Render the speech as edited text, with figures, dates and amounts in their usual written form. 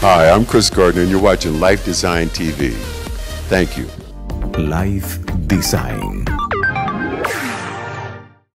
Hi, I'm Chris Gardner, and you're watching Life Design TV. Thank you. Life Design.